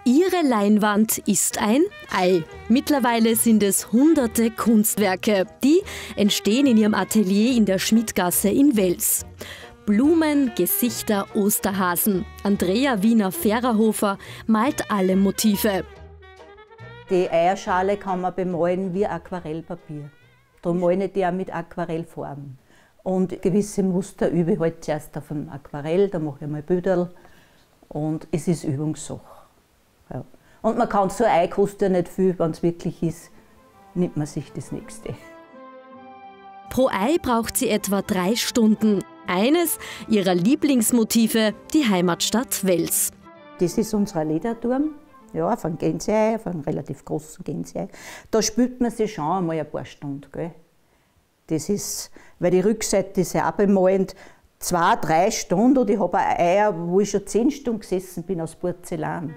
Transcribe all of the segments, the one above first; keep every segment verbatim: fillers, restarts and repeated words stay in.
Ihre Leinwand ist ein Ei. Mittlerweile sind es hunderte Kunstwerke. Die entstehen in ihrem Atelier in der Schmidgasse in Wels. Blumen, Gesichter, Osterhasen. Andrea Wiener-Ferrerhofer malt alle Motive. Die Eierschale kann man bemalen wie Aquarellpapier. Darum male ich die auch mit Aquarellfarben. Und gewisse Muster übe ich halt zuerst auf dem Aquarell, da mache ich mal Bilder. Und es ist Übungssache. Ja. Und man kann so ein Ei kostet ja nicht viel, wenn es wirklich ist, nimmt man sich das nächste. Pro Ei braucht sie etwa drei Stunden. Eines ihrer Lieblingsmotive, die Heimatstadt Wels. Das ist unser Lederturm, ja, von Gänseei, von einem relativ großen Gänseei. Da spielt man sich schon einmal ein paar Stunden. Gell? Das ist, weil die Rückseite ist ja auch bemalt, zwei, drei Stunden. Und ich habe Eier, wo ich schon zehn Stunden gesessen bin, aus Porzellan.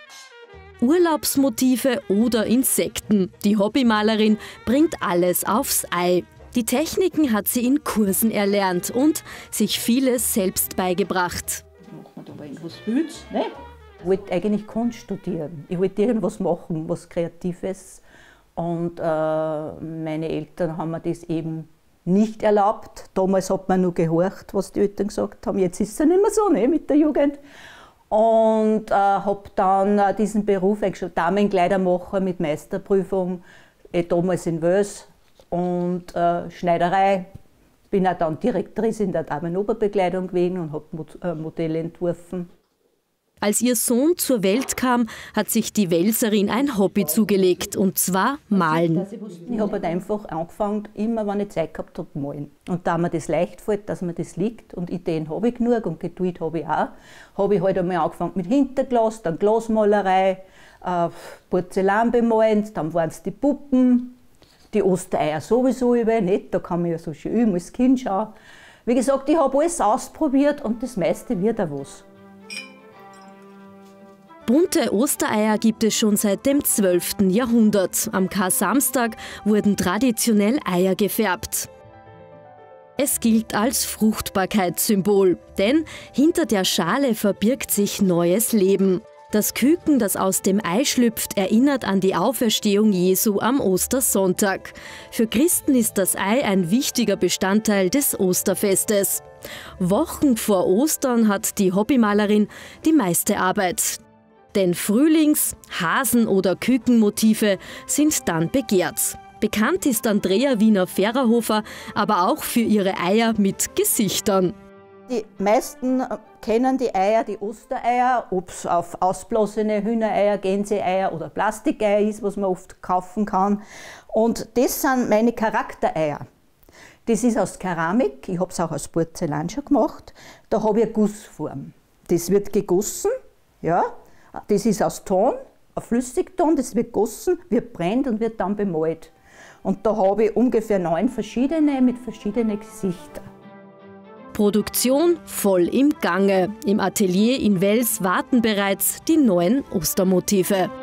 Urlaubsmotive oder Insekten. Die Hobbymalerin bringt alles aufs Ei. Die Techniken hat sie in Kursen erlernt und sich vieles selbst beigebracht. Machen wir da irgendwas Wildes, ne? Ich wollte eigentlich Kunst studieren. Ich wollte irgendwas machen, was Kreatives. Und äh, meine Eltern haben mir das eben nicht erlaubt. Damals hat man nur gehorcht, was die Eltern gesagt haben. Jetzt ist es ja nicht mehr so, ne, mit der Jugend. Und äh, habe dann äh, diesen Beruf eigentlich Damenkleidermacher mit Meisterprüfung, eh, damals in Wels, und äh, Schneiderei. Bin auch dann Direktorin in der Damenoberbekleidung gewesen und habe Mod äh, Modelle entworfen. Als ihr Sohn zur Welt kam, hat sich die Welserin ein Hobby zugelegt, und zwar Malen. Ich habe halt einfach angefangen, immer wenn ich Zeit gehabt habe, malen. Und da mir das leicht fällt, dass mir das liegt und Ideen habe ich genug und Geduld habe ich auch, habe ich halt einmal angefangen mit Hinterglas, dann Glasmalerei, äh, Porzellan bemalen, dann waren es die Puppen, die Ostereier sowieso über, nicht? Da kann man ja so schön üben als Kind schauen. Wie gesagt, ich habe alles ausprobiert und das meiste wird auch was. Bunte Ostereier gibt es schon seit dem zwölften Jahrhundert. Am Kar-Samstag wurden traditionell Eier gefärbt. Es gilt als Fruchtbarkeitssymbol, denn hinter der Schale verbirgt sich neues Leben. Das Küken, das aus dem Ei schlüpft, erinnert an die Auferstehung Jesu am Ostersonntag. Für Christen ist das Ei ein wichtiger Bestandteil des Osterfestes. Wochen vor Ostern hat die Hobbymalerin die meiste Arbeit. Denn Frühlings-, Hasen- oder Kükenmotive sind dann begehrt. Bekannt ist Andrea Wiener-Ferrerhofer aber auch für ihre Eier mit Gesichtern. Die meisten kennen die Eier, die Ostereier, ob es auf ausblasene Hühnereier, Gänseeier oder Plastikeier ist, was man oft kaufen kann. Und das sind meine Charaktereier. Das ist aus Keramik, ich habe es auch aus Porzellan schon gemacht. Da habe ich eine Gussform. Das wird gegossen, ja. Das ist aus Ton, ein Flüssigton, das wird gegossen, wird brennt und wird dann bemalt. Und da habe ich ungefähr neun verschiedene mit verschiedenen Gesichtern. Produktion voll im Gange. Im Atelier in Wels warten bereits die neuen Ostermotive.